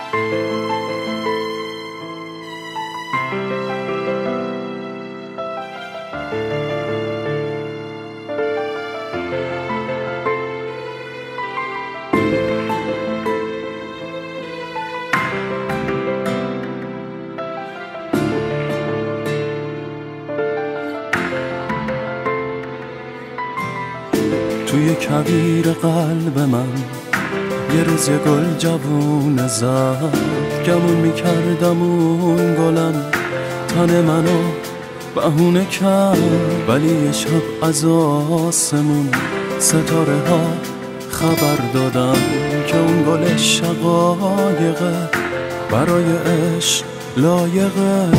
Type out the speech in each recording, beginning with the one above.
توی کویر قلب من یه روز یه گل جوونه زد، گمون میکردم اون گلم تن منو بهونه کرد، ولی یه شب از آسمون ستاره ها خبر دادن که اون گل شقایقه برای عشق لایقه.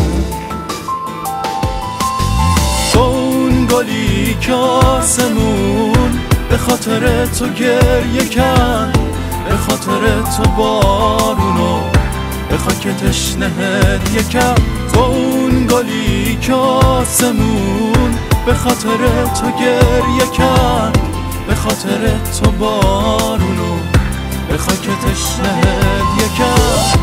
تو اون گلی که آسمون به خاطر تو گریه کرد، به خاطر تو بارونو به خاک تشنهت یکم. تو اون گلی که آسمون به خاطر تو گریه کرد، به خاطر تو بارونو به خاک تشنهت یکم.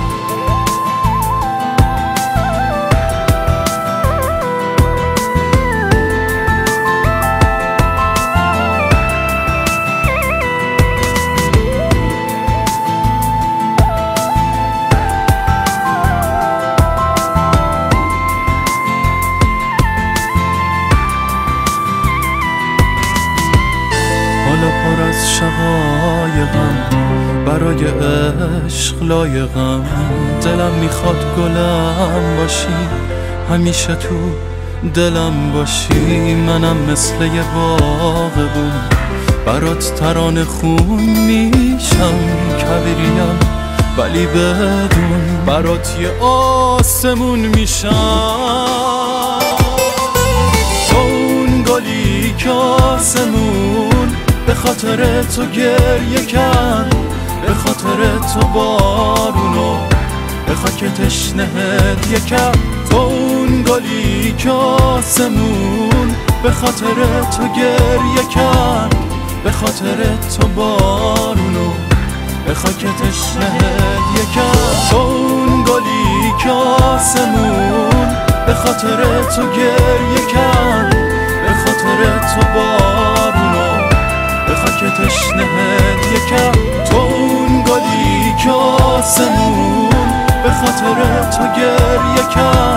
پر از شقایقم برای عشق لایقم، دلم میخواد گلم باشی، همیشه تو دلم باشی. منم مثل یه باغبون برات ترانه خون میشم، کویریم ولی بدون برات یه آسمون میشم. تو اون گلی که آسمون به خاطر تو گریه کرد، به خاطر تو بارونو به خاک تشنهت یکم. تو اون گلی که آسمون به خاطر تو گریه کرد، به خاطر تو بارونو به خاک تشنهت یکم. تو اون گلی که آسمون به خاطر تو گریه کرد، به خاطر تو بارونو به خاک تشنهت یکم. تو اون گلی که آسمون به خاطر تو گریه کرد،